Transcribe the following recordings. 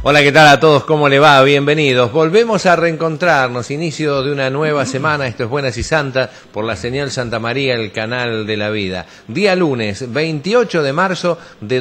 Hola, ¿qué tal a todos? ¿Cómo le va? Bienvenidos. Volvemos a reencontrarnos, inicio de una nueva semana. Esto es Buenas y Santas por la señal Santa María, el canal de la vida. Día lunes, 28 de marzo de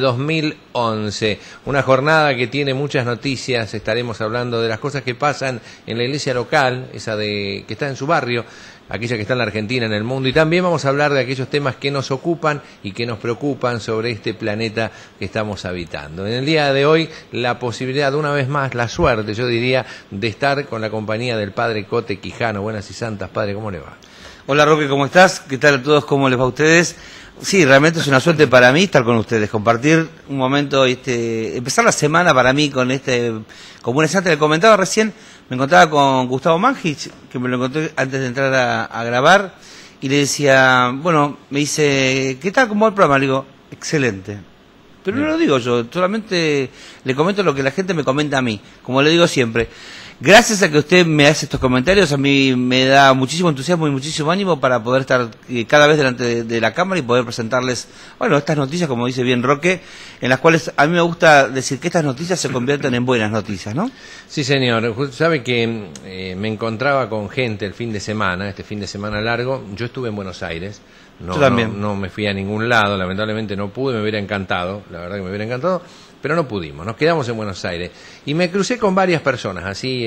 2011. Una jornada que tiene muchas noticias. Estaremos hablando de las cosas que pasan en la iglesia local, esa que está en su barrio, aquella que está en la Argentina, en el mundo, y también vamos a hablar de aquellos temas que nos ocupan y que nos preocupan sobre este planeta que estamos habitando. En el día de hoy, la posibilidad, una vez más, la suerte, yo diría, de estar con la compañía del Padre Cote Quijano. Buenas y santas, Padre, ¿cómo le va? Hola, Roque, ¿cómo estás? ¿Qué tal a todos? ¿Cómo les va a ustedes? Sí, realmente es una suerte para mí estar con ustedes, compartir un momento, empezar la semana para mí con como una santa. Le comentaba recién, me encontraba con Gustavo Mangic, que me lo encontré antes de entrar a grabar, y le decía, bueno, me dice, ¿qué tal? ¿Cómo va el programa? Le digo, excelente. Pero no lo digo yo, solamente le comento lo que la gente me comenta a mí, como le digo siempre. Gracias a que usted me hace estos comentarios, a mí me da muchísimo entusiasmo y muchísimo ánimo para poder estar cada vez delante de la cámara y poder presentarles, bueno, estas noticias, como dice bien Roque, en las cuales a mí me gusta decir que estas noticias se convierten en buenas noticias, ¿no? Sí, señor. Sabe que me encontraba con gente el fin de semana, este fin de semana largo. Yo estuve en Buenos Aires. Yo también. No me fui a ningún lado, lamentablemente no pude, me hubiera encantado, la verdad que me hubiera encantado, pero no pudimos, nos quedamos en Buenos Aires. Y me crucé con varias personas, así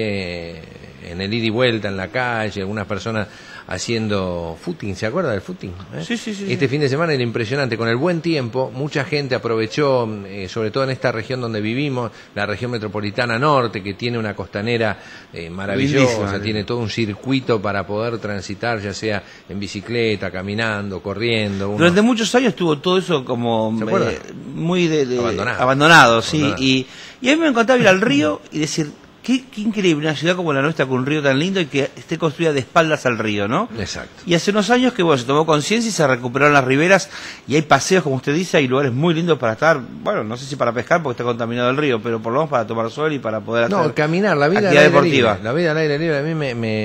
en el ida y vuelta en la calle, algunas personas haciendo footing, ¿se acuerda del footing? Sí. Este fin de semana era impresionante, con el buen tiempo, mucha gente aprovechó, sobre todo en esta región donde vivimos, la región metropolitana norte, que tiene una costanera maravillosa, tiene todo un circuito para poder transitar, ya sea en bicicleta, caminando, corriendo. Durante muchos años estuvo todo eso como muy abandonado, sí. Abandonado. Y a mí me encantaba ir al río y decir, qué increíble una ciudad como la nuestra, con un río tan lindo y que esté construida de espaldas al río, ¿no? Exacto. Y hace unos años que se tomó conciencia y se recuperaron las riberas y hay paseos, como usted dice, hay lugares muy lindos para estar, bueno, no sé si para pescar porque está contaminado el río, pero por lo menos para tomar sol y para poder hacer caminar, la vida actividad deportiva. La vida al aire libre a mí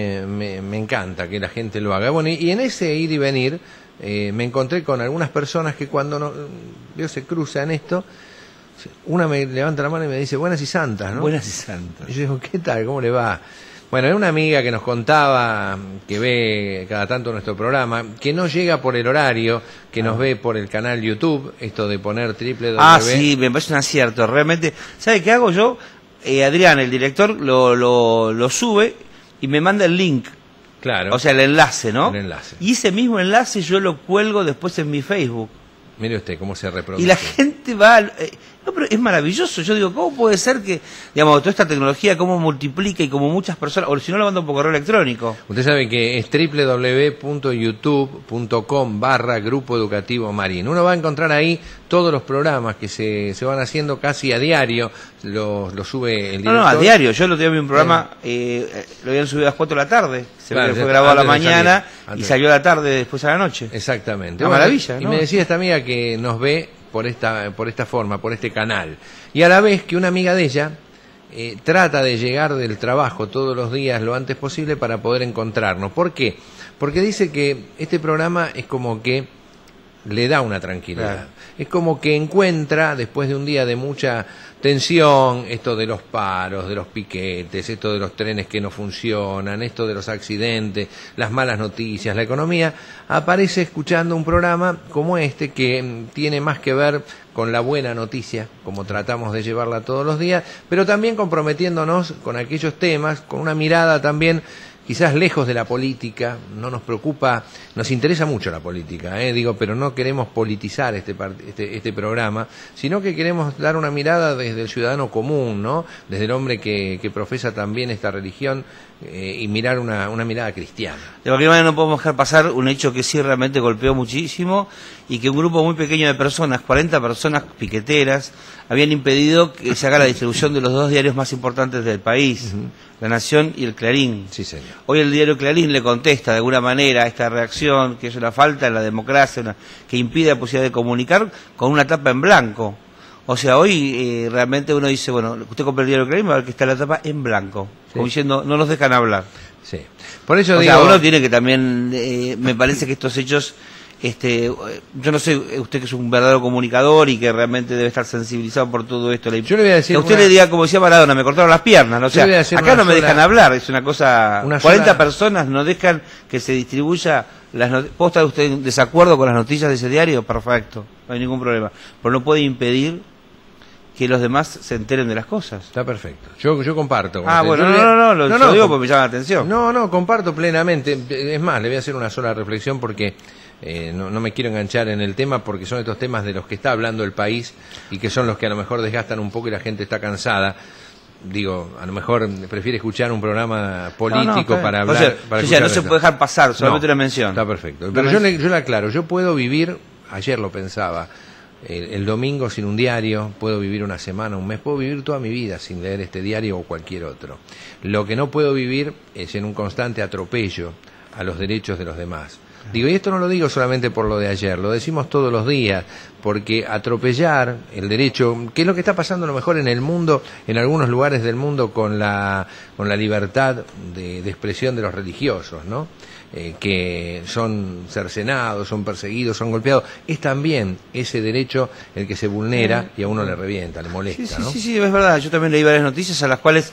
me encanta que la gente lo haga. Bueno, y en ese ir y venir me encontré con algunas personas que cuando se cruzan esto, una me levanta la mano y me dice, buenas y santas, ¿no? Buenas y santas. Y yo digo, ¿qué tal? ¿Cómo le va? Bueno, era una amiga que nos contaba, que ve cada tanto nuestro programa, que no llega por el horario, que nos ve por el canal YouTube, esto de poner www. Ah, sí, me parece un acierto, realmente. ¿Sabe qué hago yo? Adrián, el director, lo sube y me manda el link. Claro. O sea, el enlace, ¿no? El enlace. Y ese mismo enlace yo lo cuelgo después en mi Facebook. Mire usted cómo se reproduce. Y la gente va... no, pero es maravilloso. Yo digo, ¿cómo puede ser que, digamos, toda esta tecnología, cómo multiplica y como muchas personas... O si no, lo manda por correo electrónico. Usted sabe que es www.youtube.com/Grupo Educativo Marín. Uno va a encontrar ahí todos los programas que se van haciendo casi a diario. Lo sube el director. No, a diario. Yo lo tenía en un programa, lo habían subido a las 4 de la tarde. Fue grabado a la mañana y salió a la tarde después a la noche. Exactamente. Una maravilla, ¿no? Y me decía esta amiga que nos ve por esta forma, por este canal. Y a la vez que una amiga de ella trata de llegar del trabajo todos los días lo antes posible para poder encontrarnos. ¿Por qué? Porque dice que este programa es como que le da una tranquilidad. Claro. Es como que encuentra, después de un día de mucha tensión, esto de los paros, de los piquetes, esto de los trenes que no funcionan, esto de los accidentes, las malas noticias, la economía, aparece escuchando un programa como este que tiene más que ver con la buena noticia, como tratamos de llevarla todos los días, pero también comprometiéndonos con aquellos temas, con una mirada también quizás lejos de la política. No nos preocupa, nos interesa mucho la política, pero no queremos politizar este programa, sino que queremos dar una mirada desde el ciudadano común, ¿no? Desde el hombre que profesa también esta religión y mirar una mirada cristiana. De cualquier manera no podemos dejar pasar un hecho que sí realmente golpeó muchísimo y que un grupo muy pequeño de personas, 40 personas piqueteras, habían impedido que se haga la distribución de los 2 diarios más importantes del país, La Nación y el Clarín. Sí, señor. Hoy el diario Clarín le contesta de alguna manera a esta reacción, que es una falta en la democracia, que impide la posibilidad de comunicar, con una tapa en blanco. O sea, hoy realmente uno dice, bueno, usted compra el diario Clarín, va a ver que está la tapa en blanco, como diciendo, no nos dejan hablar. Sí. Por eso digo, uno tiene que también, me parece que estos hechos yo no sé, usted que es un verdadero comunicador y que realmente debe estar sensibilizado por todo esto. Yo le voy a decir que usted le diga, como decía Maradona, me cortaron las piernas, ¿no? O sea, acá no me dejan hablar, es una cosa... 40 personas no dejan que se distribuya las noticias. ¿Puedo estar usted en desacuerdo con las noticias de ese diario? Perfecto, no hay ningún problema. Pero no puede impedir que los demás se enteren de las cosas. Está perfecto. Yo comparto. Bueno, lo digo porque me llama la atención. No, comparto plenamente. Es más, le voy a hacer una sola reflexión porque no me quiero enganchar en el tema, porque son estos temas de los que está hablando el país y que son los que a lo mejor desgastan un poco y la gente está cansada. Digo, a lo mejor prefiere escuchar un programa político para hablar. O sea, no se puede dejar pasar, solamente una mención. Está perfecto. Pero yo le aclaro, yo puedo vivir, ayer lo pensaba, el domingo sin un diario, puedo vivir una semana, un mes, puedo vivir toda mi vida sin leer este diario o cualquier otro. Lo que no puedo vivir es en un constante atropello a los derechos de los demás. Digo, y esto no lo digo solamente por lo de ayer, lo decimos todos los días, porque atropellar el derecho, que es lo que está pasando a lo mejor en el mundo, en algunos lugares del mundo, con la libertad de expresión de los religiosos, ¿no? Que son cercenados, son perseguidos, son golpeados, es también ese derecho el que se vulnera y a uno le revienta, le molesta, ¿no? Sí, es verdad, yo también leí varias noticias a las cuales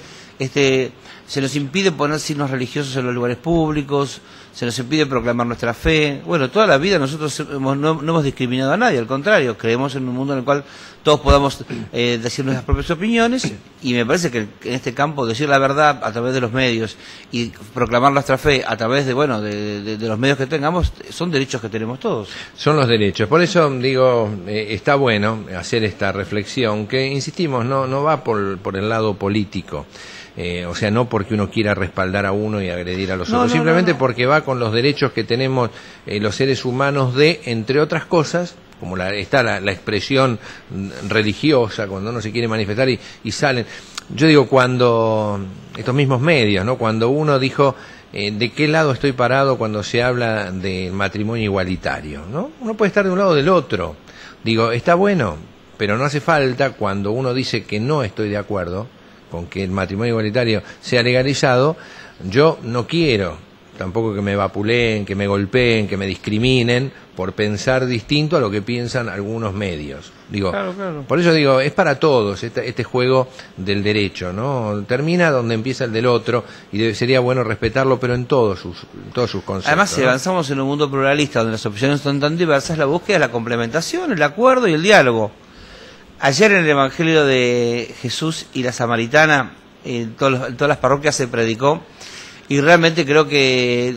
se nos impide poner signos religiosos en los lugares públicos, se nos impide proclamar nuestra fe. Bueno, toda la vida nosotros no hemos discriminado a nadie, al contrario, creemos en un mundo en el cual todos podamos decir nuestras propias opiniones, y me parece que en este campo decir la verdad a través de los medios y proclamar nuestra fe a través de los medios que tengamos son derechos que tenemos todos. Son los derechos, por eso digo, está bueno hacer esta reflexión que, insistimos, no va por el lado político. O sea, no porque uno quiera respaldar a uno y agredir a los otros, simplemente porque va con los derechos que tenemos los seres humanos de, entre otras cosas, como está la expresión religiosa, cuando uno se quiere manifestar y salen. Yo digo, cuando estos mismos medios, ¿no? Cuando uno dijo, ¿de qué lado estoy parado cuando se habla del matrimonio igualitario? ¿No? Uno puede estar de un lado o del otro. Digo, está bueno, pero no hace falta, cuando uno dice que no estoy de acuerdo con que el matrimonio igualitario sea legalizado, yo no quiero tampoco que me vapuleen, que me golpeen, que me discriminen por pensar distinto a lo que piensan algunos medios. Digo, claro. Por eso digo, es para todos este juego del derecho, ¿no? Termina donde empieza el del otro y sería bueno respetarlo, pero en todos sus conceptos. Además, si avanzamos en un mundo pluralista donde las opciones son tan diversas, la búsqueda es la complementación, el acuerdo y el diálogo. Ayer en el Evangelio de Jesús y la Samaritana, en todas las parroquias se predicó, y realmente creo que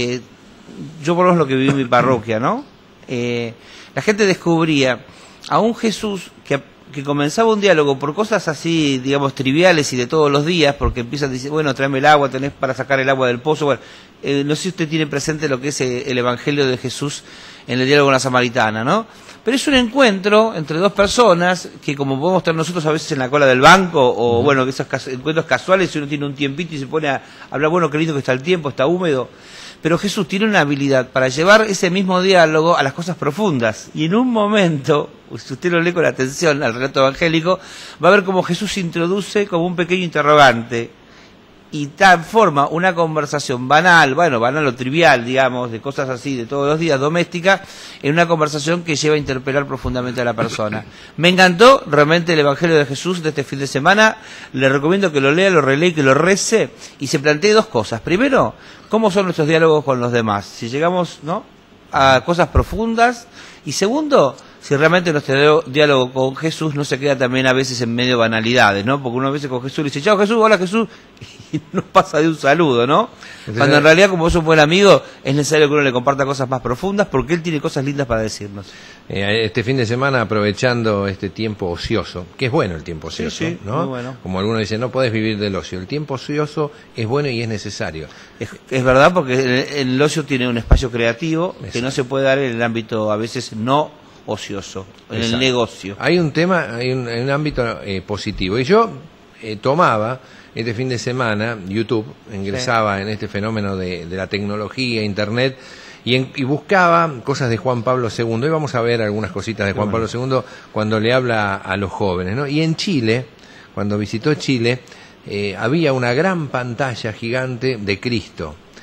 yo por lo menos lo que viví en mi parroquia, ¿no? La gente descubría a un Jesús que comenzaba un diálogo por cosas así, digamos, triviales y de todos los días, porque empiezan a decir, bueno, tráeme el agua, tenés para sacar el agua del pozo. Bueno, no sé si usted tiene presente lo que es el Evangelio de Jesús en el diálogo con la Samaritana, ¿no? Pero es un encuentro entre dos personas que, como podemos estar nosotros a veces en la cola del banco, o bueno, esos encuentros casuales, si uno tiene un tiempito y se pone a hablar, bueno, qué lindo que está el tiempo, está húmedo. Pero Jesús tiene una habilidad para llevar ese mismo diálogo a las cosas profundas. Y en un momento, si usted lo lee con atención al relato evangélico, va a ver cómo Jesús introduce como un pequeño interrogante y transforma una conversación banal o trivial, digamos, de cosas así de todos los días, doméstica, en una conversación que lleva a interpelar profundamente a la persona. Me encantó realmente el Evangelio de Jesús de este fin de semana. Le recomiendo que lo lea, lo relee y que lo rece, y se plantee dos cosas. Primero, ¿cómo son nuestros diálogos con los demás? Si llegamos, ¿no?, a cosas profundas. Y segundo, si realmente nuestro diálogo con Jesús no se queda también a veces en medio de banalidades, ¿no? Porque uno a veces con Jesús le dice, chao Jesús, hola Jesús, y no pasa de un saludo, ¿no? Cuando en realidad, como es un buen amigo, es necesario que uno le comparta cosas más profundas, porque él tiene cosas lindas para decirnos. Este fin de semana, aprovechando este tiempo ocioso, que es bueno el tiempo ocioso, sí, ¿no? Muy bueno. Como algunos dicen, no podés vivir del ocio. El tiempo ocioso es bueno y es necesario. Es verdad, porque el ocio tiene un espacio creativo que no se puede dar en el ámbito a veces no ocioso, en el negocio. Hay un tema, hay un ámbito positivo. Y yo tomaba este fin de semana YouTube, ingresaba en este fenómeno de la tecnología, internet, y buscaba cosas de Juan Pablo II. Hoy vamos a ver algunas cositas de Juan Pablo II cuando le habla a los jóvenes, ¿no? Y en Chile, cuando visitó Chile, había una gran pantalla gigante de Cristo.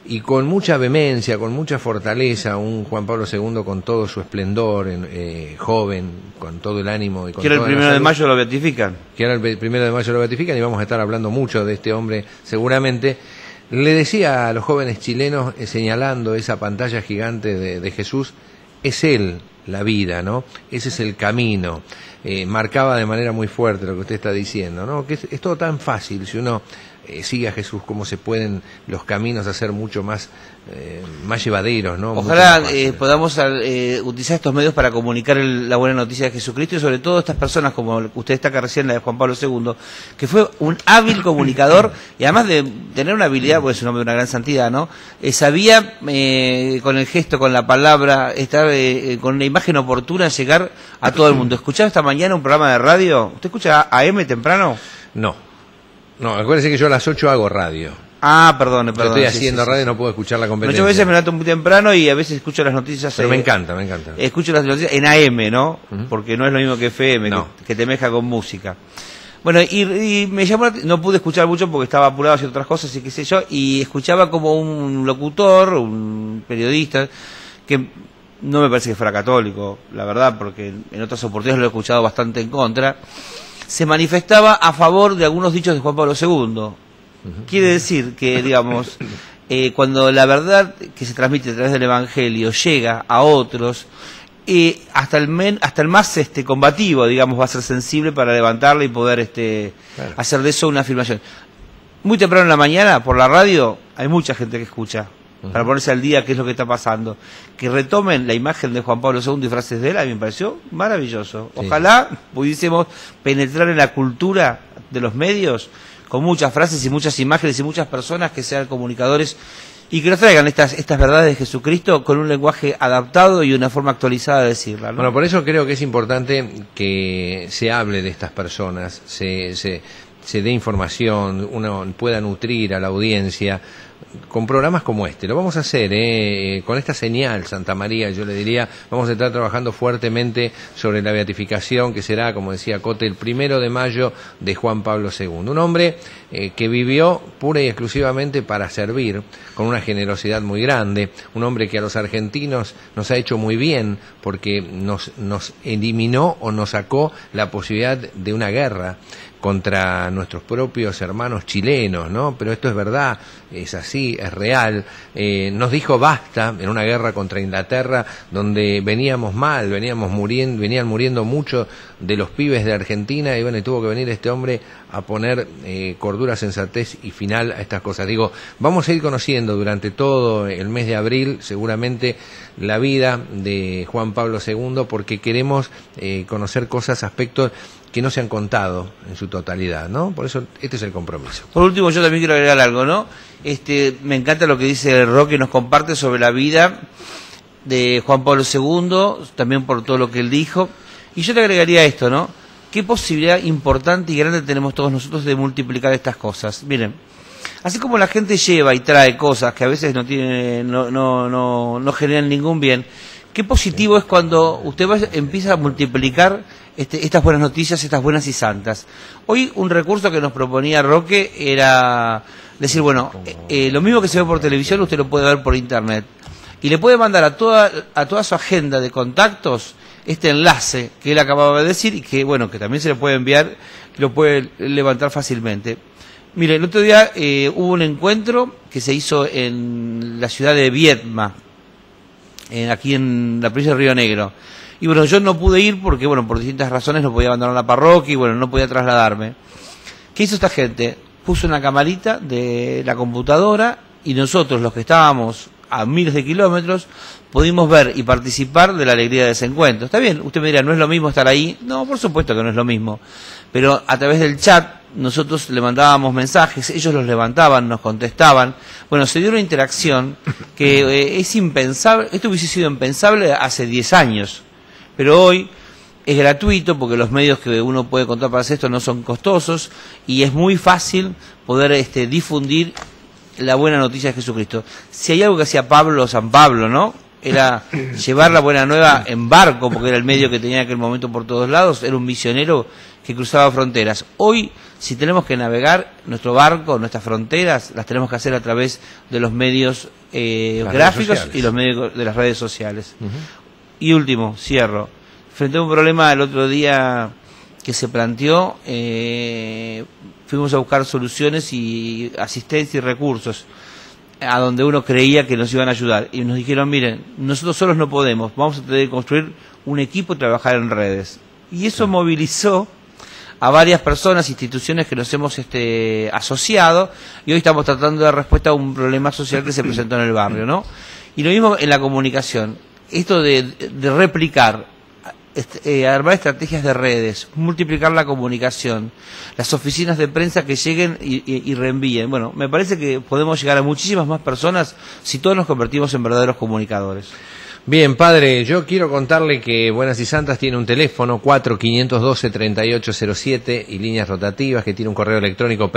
y con mucha vehemencia, con mucha fortaleza, un Juan Pablo II con todo su esplendor, joven, con todo el ánimo. Y con que era el toda la 1 de salud, mayo lo beatifican. que ahora el 1 de mayo lo beatifican, y vamos a estar hablando mucho de este hombre seguramente. Le decía a los jóvenes chilenos, señalando esa pantalla gigante de Jesús, es Él la vida, ¿no? Ese es el camino. Marcaba de manera muy fuerte lo que usted está diciendo, ¿no? Que es todo tan fácil, si uno sigue a Jesús, cómo se pueden los caminos hacer mucho más llevaderos, ¿no? Ojalá podamos utilizar estos medios para comunicar la buena noticia de Jesucristo, y sobre todo estas personas, como usted destaca recién, la de Juan Pablo II, que fue un hábil comunicador, y además de tener una habilidad, porque es un hombre de una gran santidad, ¿no? Sabía con el gesto, con la palabra, estar con una imagen oportuna, llegar a todo el mundo. ¿Escuchaba esta mañana un programa de radio? ¿Usted escucha AM temprano? No, acuérdese que yo a las 8 hago radio. Ah, perdón. Estoy haciendo radio, no puedo escuchar la competencia. Yo a veces me levanto muy temprano y a veces escucho las noticias. Pero me encanta. Escucho las noticias en AM, ¿no? Porque no es lo mismo que FM, que te mezcla con música. Bueno, y me llamó, no pude escuchar mucho porque estaba apurado haciendo otras cosas y qué sé yo, y escuchaba como un locutor, un periodista, que no me parece que fuera católico, la verdad, porque en otras oportunidades lo he escuchado bastante en contra, se manifestaba a favor de algunos dichos de Juan Pablo II. Quiere decir que, digamos, cuando la verdad que se transmite a través del Evangelio llega a otros, hasta el más combativo, digamos, va a ser sensible para levantarla y poder claro, hacer de eso una afirmación. Muy temprano en la mañana, por la radio, hay mucha gente que escucha, para ponerse al día qué es lo que está pasando. Que retomen la imagen de Juan Pablo II y frases de él, a mí me pareció maravilloso. Ojalá pudiésemos penetrar en la cultura de los medios con muchas frases y muchas imágenes y muchas personas que sean comunicadores y que nos traigan estas verdades de Jesucristo con un lenguaje adaptado y una forma actualizada de decirla, ¿no? Bueno, por eso creo que es importante que se hable de estas personas, se dé información, uno pueda nutrir a la audiencia con programas como este. Lo vamos a hacer con esta señal, Santa María, yo le diría, vamos a estar trabajando fuertemente sobre la beatificación, que será, como decía Cote, el 1 de mayo de Juan Pablo II. Un hombre que vivió pura y exclusivamente para servir, con una generosidad muy grande, un hombre que a los argentinos nos ha hecho muy bien, porque nos eliminó o nos sacó la posibilidad de una guerra contra nuestros propios hermanos chilenos, ¿no? Pero esto es verdad, es así, es real. Nos dijo basta en una guerra contra Inglaterra, donde veníamos mal, venían muriendo muchos de los pibes de Argentina, y bueno, y tuvo que venir este hombre a poner cordura, sensatez y final a estas cosas. Digo, vamos a ir conociendo durante todo el mes de abril, seguramente, la vida de Juan Pablo II, porque queremos conocer cosas, aspectos que no se han contado en su totalidad, ¿no? Por eso este es el compromiso. Por último, yo también quiero agregar algo, ¿no? Me encanta lo que dice Roque, nos comparte sobre la vida de Juan Pablo II, también por todo lo que él dijo. Y yo le agregaría esto, ¿no? Qué posibilidad importante y grande tenemos todos nosotros de multiplicar estas cosas. Miren, así como la gente lleva y trae cosas que a veces no generan ningún bien, qué positivo es cuando usted empieza a multiplicar estas buenas noticias, estas buenas y santas. Hoy un recurso que nos proponía Roque era decir, bueno, lo mismo que se ve por televisión, usted lo puede ver por internet. Y le puede mandar a toda su agenda de contactos este enlace que él acababa de decir y que, bueno, que también se le puede enviar, lo puede levantar fácilmente. Mire, el otro día hubo un encuentro que se hizo en la ciudad de Viedma, aquí en la provincia de Río Negro. Y bueno, yo no pude ir porque, bueno, por distintas razones no podía abandonar la parroquia y, bueno, no podía trasladarme. ¿Qué hizo esta gente? Puso una camarita de la computadora y nosotros, los que estábamos a miles de kilómetros, pudimos ver y participar de la alegría de ese encuentro. Está bien, usted me dirá, ¿no es lo mismo estar ahí? No, por supuesto que no es lo mismo. Pero a través del chat nosotros le mandábamos mensajes, ellos los levantaban, nos contestaban. Bueno, se dio una interacción que es impensable, esto hubiese sido impensable hace 10 años. Pero hoy es gratuito porque los medios que uno puede contar para hacer esto no son costosos y es muy fácil poder difundir la buena noticia de Jesucristo. Si hay algo que hacía San Pablo, ¿no? era llevar la buena nueva en barco, porque era el medio que tenía en aquel momento por todos lados, era un misionero que cruzaba fronteras. Hoy, si tenemos que navegar nuestro barco, nuestras fronteras, las tenemos que hacer a través de los medios gráficos y los medios de las redes sociales. Y último, cierro. Frente a un problema el otro día que se planteó, fuimos a buscar soluciones y asistencia y recursos a donde uno creía que nos iban a ayudar. Y nos dijeron, miren, nosotros solos no podemos, vamos a tener que construir un equipo y trabajar en redes. Y eso movilizó a varias personas, instituciones que nos hemos asociado, y hoy estamos tratando de dar respuesta a un problema social que se presentó en el barrio, ¿no? Y lo mismo en la comunicación, esto de replicar, armar estrategias de redes, multiplicar la comunicación, las oficinas de prensa que lleguen y reenvíen. Bueno, me parece que podemos llegar a muchísimas más personas si todos nos convertimos en verdaderos comunicadores. Bien, padre, yo quiero contarle que Buenas y Santas tiene un teléfono 4512-3807 y líneas rotativas, que tiene un correo electrónico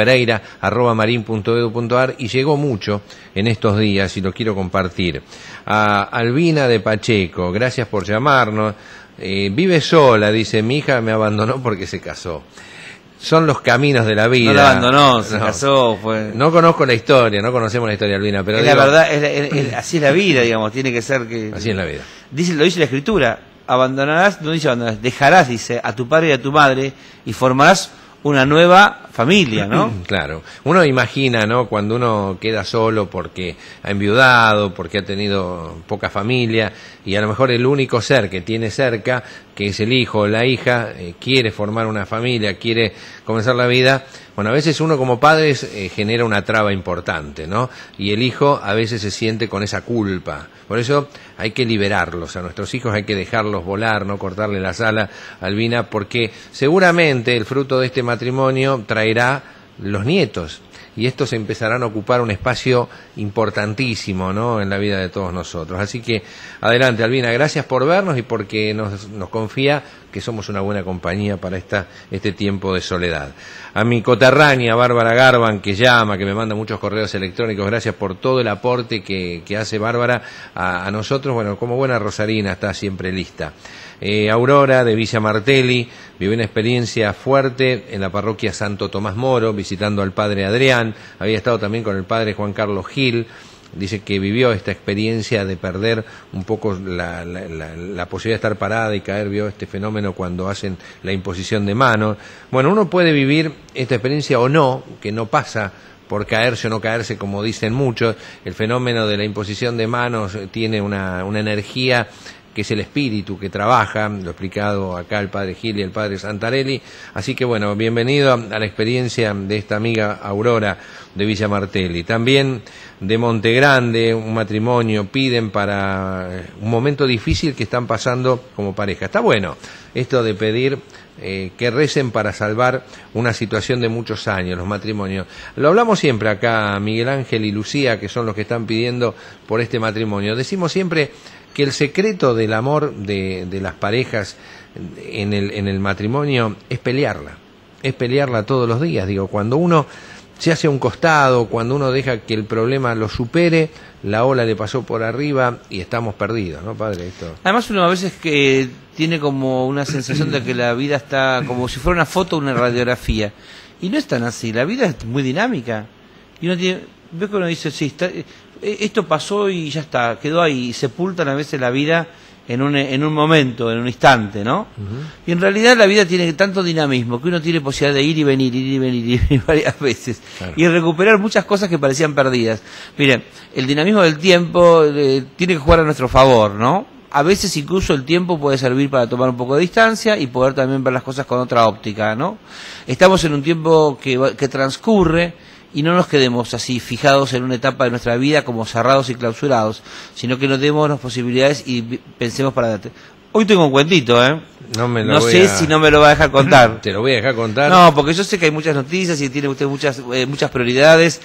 pereira@marin.edu.ar, y llegó mucho en estos días y lo quiero compartir. A Albina de Pacheco, gracias por llamarnos. Vive sola, dice, mi hija me abandonó porque se casó. Son los caminos de la vida. No la abandonó, se casó. No conozco la historia, no conocemos la historia de Albina, pero la verdad, así es la vida, digamos, tiene que ser que... Así es la vida. Lo dice la Escritura, abandonarás, no dice abandonarás, dejarás, dice, a tu padre y a tu madre y formarás una nueva familia, ¿no? Claro. Uno imagina, ¿no?, cuando uno queda solo porque ha enviudado, porque ha tenido poca familia, y a lo mejor el único ser que tiene cerca, que es el hijo o la hija, quiere formar una familia, quiere comenzar la vida. Bueno, a veces uno como padre genera una traba importante, ¿no? Y el hijo a veces se siente con esa culpa. Por eso hay que liberarlos, a nuestros hijos hay que dejarlos volar, no cortarle las alas, Albina, porque seguramente el fruto de este matrimonio traerá los nietos, y estos empezarán a ocupar un espacio importantísimo, ¿no?, en la vida de todos nosotros. Así que adelante, Albina, gracias por vernos y porque nos confía que somos una buena compañía para este tiempo de soledad. A mi coterránea Bárbara Garban, que llama, que me manda muchos correos electrónicos, gracias por todo el aporte que hace Bárbara a nosotros. Bueno, como buena rosarina está siempre lista. Aurora de Villa Martelli vivió una experiencia fuerte en la parroquia Santo Tomás Moro, visitando al padre Adrián. Había estado también con el padre Juan Carlos Gil. Dice que vivió esta experiencia de perder un poco la posibilidad de estar parada y caer, vio este fenómeno cuando hacen la imposición de manos. Bueno, uno puede vivir esta experiencia o no, que no pasa por caerse o no caerse, como dicen muchos. El fenómeno de la imposición de manos tiene una energía que es el espíritu que trabaja, lo ha explicado acá el padre Gil y el padre Santarelli. Así que bueno, bienvenido a la experiencia de esta amiga Aurora de Villa Martelli. También de Montegrande, un matrimonio, piden para un momento difícil que están pasando como pareja. Está bueno esto de pedir que recen para salvar una situación de muchos años, los matrimonios. Lo hablamos siempre acá, Miguel Ángel y Lucía, que son los que están pidiendo por este matrimonio. Decimos siempre que el secreto del amor de las parejas en el matrimonio es pelearla todos los días. Digo, cuando uno se hace a un costado, cuando uno deja que el problema lo supere, la ola le pasó por arriba y estamos perdidos, ¿no, padre? Esto... Además, uno a veces que tiene como una sensación de que la vida está como si fuera una foto o una radiografía, y no es tan así. La vida es muy dinámica y uno tiene, ve que uno dice, sí, esto pasó y ya está, quedó ahí, y sepultan a veces la vida en un momento, en un instante, ¿no? Y en realidad la vida tiene tanto dinamismo que uno tiene posibilidad de ir y venir varias veces, claro, y recuperar muchas cosas que parecían perdidas. Miren, el dinamismo del tiempo tiene que jugar a nuestro favor, ¿no? A veces incluso el tiempo puede servir para tomar un poco de distancia y poder también ver las cosas con otra óptica, ¿no? Estamos en un tiempo que transcurre, y no nos quedemos así fijados en una etapa de nuestra vida como cerrados y clausurados, sino que nos demos las posibilidades y pensemos para adelante. Hoy tengo un cuentito, ¿eh? No sé si no me lo va a dejar contar. ¿Te lo voy a dejar contar? No, porque yo sé que hay muchas noticias y tiene usted muchas prioridades.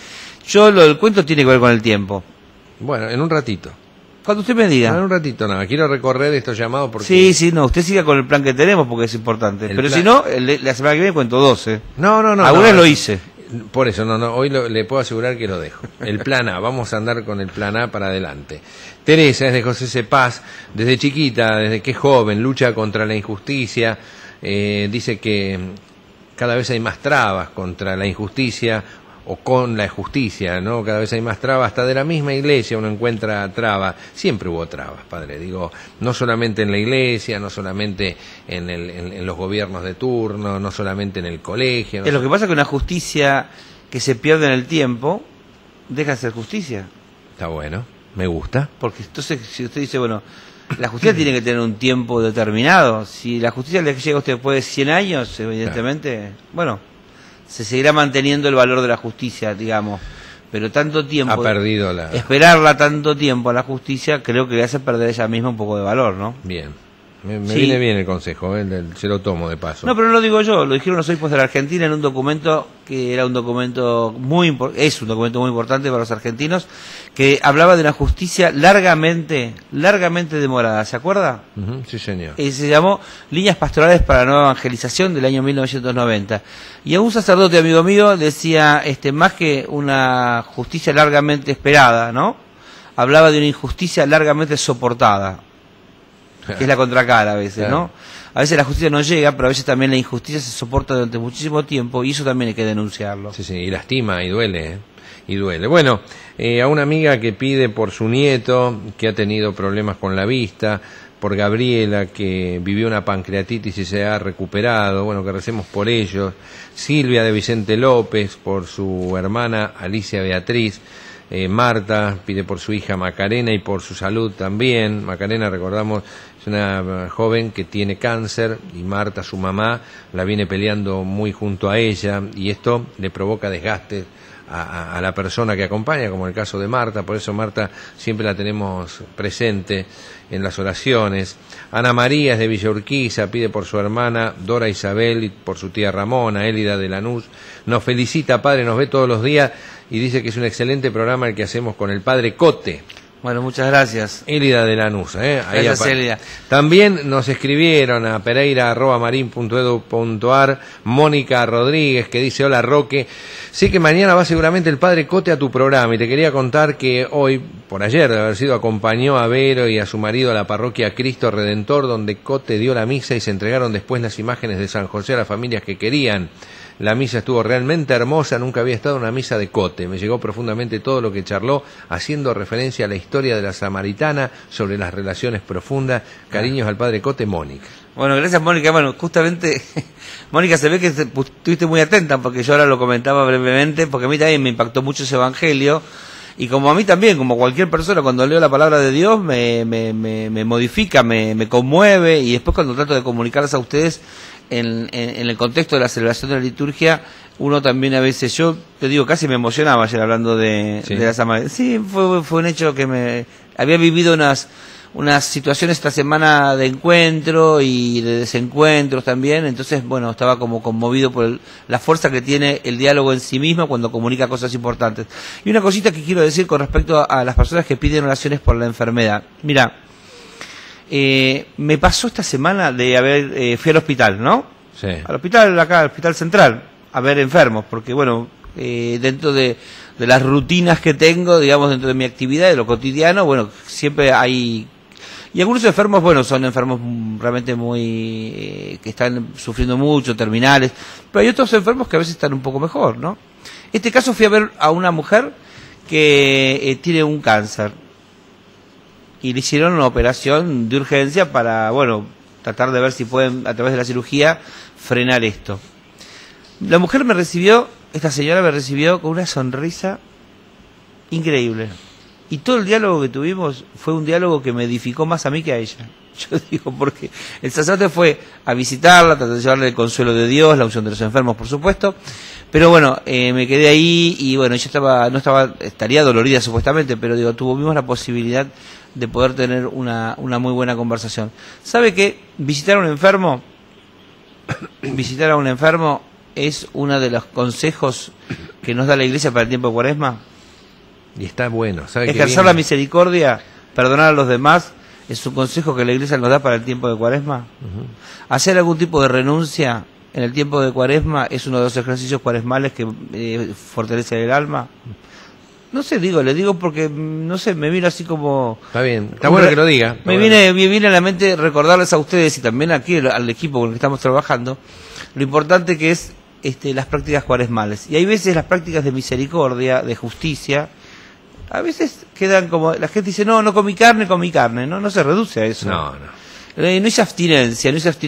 El cuento tiene que ver con el tiempo. Bueno, en un ratito. Cuando usted me diga. No, en un ratito nada, quiero recorrer estos llamados porque... Sí, no, usted siga con el plan que tenemos porque es importante. Pero si no, la semana que viene cuento 12. No. Algunas lo hice. Por eso, hoy le puedo asegurar que lo dejo. El plan A, vamos a andar con el plan A para adelante. Teresa es de José C. Paz, desde chiquita, desde que es joven, lucha contra la injusticia, dice que cada vez hay más trabas contra la injusticia o con la justicia, ¿no? Cada vez hay más trabas, hasta de la misma iglesia uno encuentra trabas. Siempre hubo trabas, padre, digo, no solamente en la iglesia, no solamente en los gobiernos de turno, no solamente en el colegio. Lo que pasa es que una justicia que se pierde en el tiempo deja de ser justicia. Está bueno, me gusta. Porque entonces, si usted dice, bueno, la justicia tiene que tener un tiempo determinado. Si la justicia le llega a usted después de 100 años, evidentemente, claro, bueno, se seguirá manteniendo el valor de la justicia, digamos, pero tanto tiempo, ha perdido esperarla tanto tiempo a la justicia, creo que le hace perder ella misma un poco de valor, ¿no? Bien, me viene bien el consejo, se lo tomo de paso. No, pero no lo digo yo, lo dijeron los obispos de la Argentina en un documento que era un documento es un documento muy importante para los argentinos, que hablaba de una justicia largamente demorada, ¿se acuerda? Sí, señor. Se llamó Líneas Pastorales para la Nueva Evangelización del año 1990. Y a un sacerdote amigo mío decía, más que una justicia largamente esperada, ¿no? Hablaba de una injusticia largamente soportada, que es la contracara a veces, ¿no? A veces la justicia no llega, pero a veces también la injusticia se soporta durante muchísimo tiempo y eso también hay que denunciarlo. Sí, y lastima y duele, ¿eh? Y duele. Bueno, a una amiga que pide por su nieto, que ha tenido problemas con la vista, por Gabriela, que vivió una pancreatitis y se ha recuperado, bueno, que recemos por ellos. Silvia de Vicente López, por su hermana Alicia Beatriz. Marta pide por su hija Macarena y por su salud también. Macarena, recordamos, es una joven que tiene cáncer y Marta, su mamá, la viene peleando muy junto a ella y esto le provoca desgaste a la persona que acompaña, como el caso de Marta. Por eso Marta siempre la tenemos presente en las oraciones. Ana María es de Villa Urquiza, pide por su hermana Dora Isabel y por su tía Ramona. Élida de Lanús nos felicita, padre, nos ve todos los días y dice que es un excelente programa el que hacemos con el padre Cote. Bueno, muchas gracias. Élida de Lanús, Gracias, Élida. También nos escribieron a pereira@marin.edu.ar Mónica Rodríguez, que dice: hola Roque, sé que mañana va seguramente el padre Cote a tu programa y te quería contar que hoy, por ayer de haber sido, acompañó a Vero y a su marido a la parroquia Cristo Redentor, donde Cote dio la misa y se entregaron después las imágenes de San José a las familias que querían. La misa estuvo realmente hermosa, nunca había estado en una misa de Cote. Me llegó profundamente todo lo que charló, haciendo referencia a la historia de la samaritana, sobre las relaciones profundas. Cariños al padre Cote, Mónica. Bueno, gracias, Mónica. Bueno, justamente, Mónica, se ve que estuviste muy atenta, porque yo ahora lo comentaba brevemente, porque a mí también me impactó mucho ese evangelio, y como a mí también, como cualquier persona, cuando leo la palabra de Dios, me modifica, me conmueve, y después cuando trato de comunicarlas a ustedes, en el contexto de la celebración de la liturgia, uno también a veces, yo te digo, casi me emocionaba ayer hablando de la Samaritana. Sí, fue un hecho que me había vivido unas situaciones esta semana de encuentro y de desencuentros también, entonces, bueno, estaba como conmovido por la fuerza que tiene el diálogo en sí mismo cuando comunica cosas importantes. Y una cosita que quiero decir con respecto a las personas que piden oraciones por la enfermedad. Mira, me pasó esta semana de fui al hospital, ¿no? Sí. Al hospital, acá, al hospital central, a ver enfermos, porque bueno, dentro de las rutinas que tengo, digamos, dentro de mi actividad, de lo cotidiano, bueno, siempre hay... Y algunos enfermos, bueno, son enfermos realmente muy... que están sufriendo mucho, terminales, pero hay otros enfermos que a veces están un poco mejor, ¿no? En este caso fui a ver a una mujer que tiene un cáncer. Y le hicieron una operación de urgencia para, bueno, tratar de ver si pueden, a través de la cirugía, frenar esto. La mujer esta señora me recibió con una sonrisa increíble. Y todo el diálogo que tuvimos fue un diálogo que me edificó más a mí que a ella. Yo digo, porque el sacerdote fue a visitarla, tratar de llevarle el consuelo de Dios, la unción de los enfermos, por supuesto. Pero bueno, me quedé ahí y bueno, ella estaría dolorida supuestamente, pero digo, tuvimos la posibilidad de poder tener una muy buena conversación. ¿Sabe qué? Visitar a un enfermo es uno de los consejos que nos da la Iglesia para el tiempo de Cuaresma. Y está bueno, ¿sabe? Ejercer la misericordia, perdonar a los demás, es un consejo que la Iglesia nos da para el tiempo de Cuaresma. Hacer algún tipo de renuncia en el tiempo de Cuaresma es uno de los ejercicios cuaresmales que fortalece el alma. No sé, le digo porque, no sé, me vino así como... Está bien, está bueno que lo diga. Me viene a la mente recordarles a ustedes y también aquí al equipo con el que estamos trabajando, lo importante que es las prácticas cuaresmales. Y hay veces las prácticas de misericordia, de justicia, a veces quedan como... La gente dice, no comí carne, no se reduce a eso. No. No es abstinencia,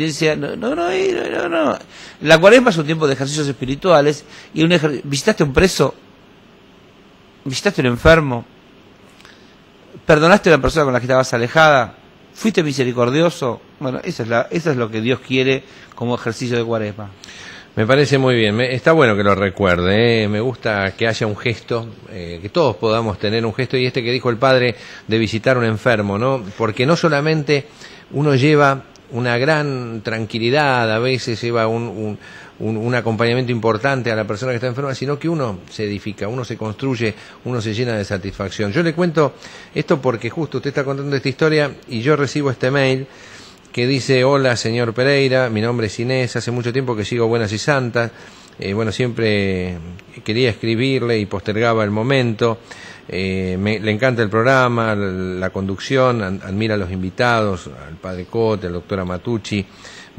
no. La Cuaresma es un tiempo de ejercicios espirituales y visitaste a un preso, visitaste a un enfermo, perdonaste a una persona con la que estabas alejada, fuiste misericordioso. Bueno, eso es lo que Dios quiere como ejercicio de Cuaresma. Me parece muy bien, está bueno que lo recuerde, me gusta que haya un gesto, que todos podamos tener un gesto, y que dijo el padre de visitar a un enfermo, ¿no? Porque no solamente uno lleva una gran tranquilidad, a veces lleva un acompañamiento importante a la persona que está enferma, sino que uno se edifica, uno se construye, uno se llena de satisfacción. Yo le cuento esto porque justo usted está contando esta historia y yo recibo este mail que dice: hola señor Pereira, mi nombre es Inés, hace mucho tiempo que sigo Buenas y Santas, siempre quería escribirle y postergaba el momento, le encanta el programa, la conducción, admira a los invitados, al padre Cote, al doctor Amatucci,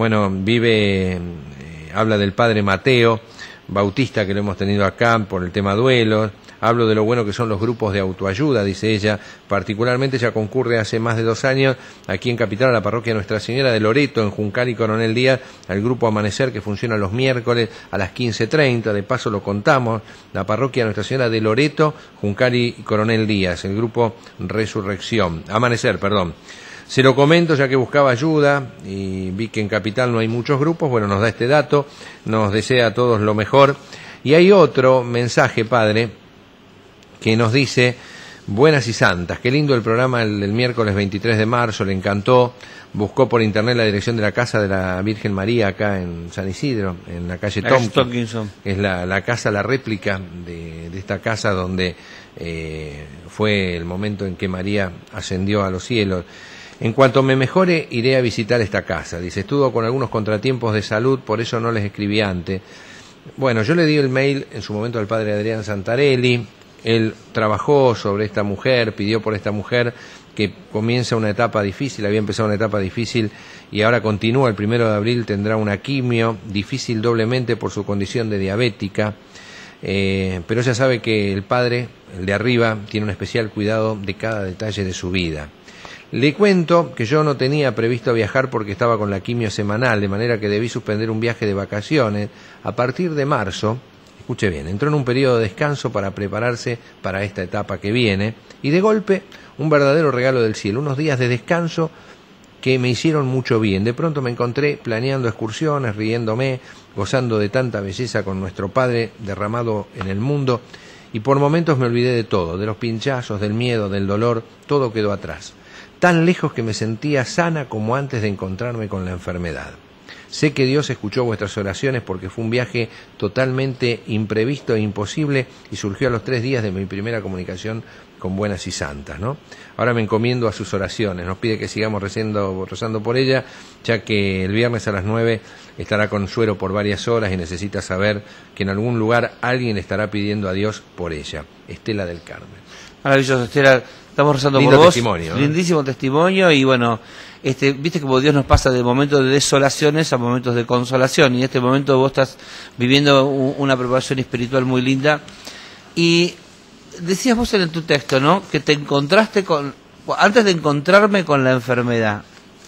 habla del padre Mateo Bautista, que lo hemos tenido acá por el tema duelos. Hablo de lo bueno que son los grupos de autoayuda, dice ella. Particularmente ella concurre hace más de 2 años aquí en Capital a la parroquia Nuestra Señora de Loreto, en Juncal y Coronel Díaz, al grupo Amanecer, que funciona los miércoles a las 15:30. De paso lo contamos, la parroquia Nuestra Señora de Loreto, Juncal y Coronel Díaz, el grupo Amanecer. Se lo comento ya que buscaba ayuda y vi que en Capital no hay muchos grupos. Bueno, nos da este dato, nos desea a todos lo mejor. Y hay otro mensaje, padre, que nos dice: Buenas y Santas, qué lindo el programa del miércoles 23 de marzo, le encantó. Buscó por internet la dirección de la casa de la Virgen María acá en San Isidro, en la calle Tompkins. Es la casa, la réplica de esta casa donde fue el momento en que María ascendió a los cielos. En cuanto me mejore, iré a visitar esta casa. Dice, estuvo con algunos contratiempos de salud, por eso no les escribí antes. Bueno, yo le di el mail en su momento al padre Adrián Santarelli. Él trabajó sobre esta mujer, pidió por esta mujer que comienza una etapa difícil, había empezado una etapa difícil y ahora continúa. El 1 de abril tendrá una quimio, difícil doblemente por su condición de diabética, pero ella sabe que el padre, el de arriba, tiene un especial cuidado de cada detalle de su vida. Le cuento que yo no tenía previsto viajar porque estaba con la quimio semanal, de manera que debí suspender un viaje de vacaciones. A partir de marzo, escuche bien, entró en un periodo de descanso para prepararse para esta etapa que viene, y de golpe, un verdadero regalo del cielo, unos días de descanso que me hicieron mucho bien. De pronto me encontré planeando excursiones, riéndome, gozando de tanta belleza con nuestro Padre derramado en el mundo, y por momentos me olvidé de todo, de los pinchazos, del miedo, del dolor, todo quedó atrás. Tan lejos que me sentía sana como antes de encontrarme con la enfermedad. Sé que Dios escuchó vuestras oraciones porque fue un viaje totalmente imprevisto e imposible y surgió a los 3 días de mi primera comunicación con Buenas y Santas, ¿no? Ahora me encomiendo a sus oraciones, nos pide que sigamos rezando por ella, ya que el viernes a las 9 estará con suero por varias horas y necesita saber que en algún lugar alguien estará pidiendo a Dios por ella. Estela del Carmen. Maravilloso, Estela, estamos rezando Lindo por vos. Testimonio, ¿no? Lindísimo testimonio y bueno, viste como Dios nos pasa de momentos de desolaciones a momentos de consolación, y en este momento vos estás viviendo una preparación espiritual muy linda. Y decías vos en tu texto, ¿no?, que te encontraste antes de encontrarme con la enfermedad.